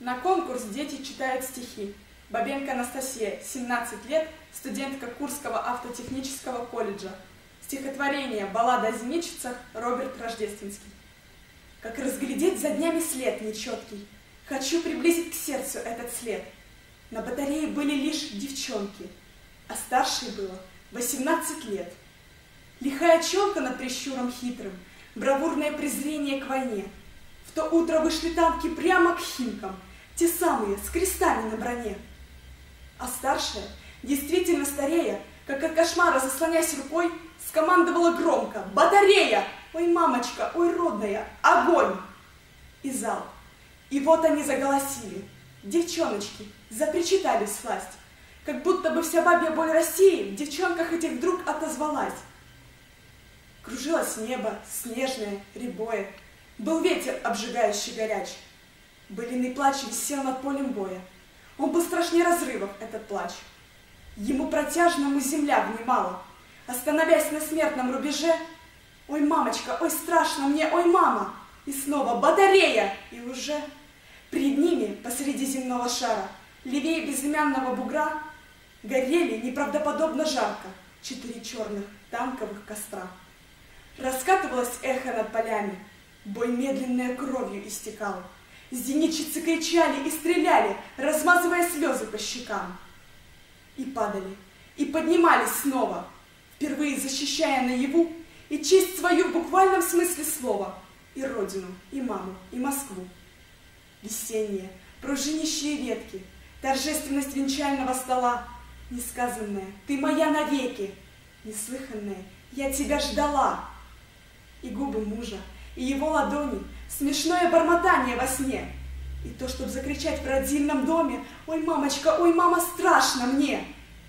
На конкурс дети читают стихи. Бабенко Анастасия, 17 лет, студентка Курского автотехнического колледжа. Стихотворение «Баллада о зенитчицах» Роберт Рождественский. Как разглядеть за днями след нечеткий, хочу приблизить к сердцу этот след. На батарее были лишь девчонки, а старшей было 18 лет. Лихая челка над прищуром хитрым, бравурное презрение к войне. В то утро вышли танки прямо к Химкам, те самые, с крестами на броне. А старшая, действительно старея, как от кошмара заслоняясь рукой, скомандовала громко: «Батарея! Ой, мамочка, ой, родная, огонь!» И зал. И вот они заголосили. Девчоночки запричитали всласть, как будто бы вся бабья боль России в девчонках этих вдруг отозвалась. Кружилось небо, снежное, рябое, был ветер обжигающий горяч. Былиный плач висел над полем боя. Он был страшнее разрывов, этот плач. Ему протяжному земля внимала, остановясь на смертном рубеже. Ой, мамочка, ой, страшно мне, ой, мама! И снова батарея! И уже пред ними, посреди земного шара, левее безымянного бугра, горели неправдоподобно жарко 4 черных танковых костра. Раскатывалось эхо над полями, бой медленной кровью истекал. Зенитчицы кричали и стреляли, размазывая слезы по щекам. И падали, и поднимались снова, впервые защищая наяву и честь свою в буквальном смысле слова, и родину, и маму, и Москву. Весенние, пружинищие ветки, торжественность венчального стола, несказанная, ты моя навеки, неслыханная, я тебя ждала. И губы мужа, и его ладони, смешное бормотание во сне, и то, чтоб закричать в родильном доме: «Ой, мамочка, ой, мама, страшно мне!»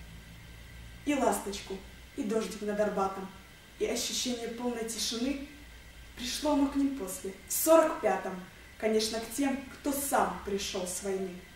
И ласточку, и дождик над Арбатом, и ощущение полной тишины. Пришло оно к ним после, в 45-м, конечно, к тем, кто сам пришел с войны.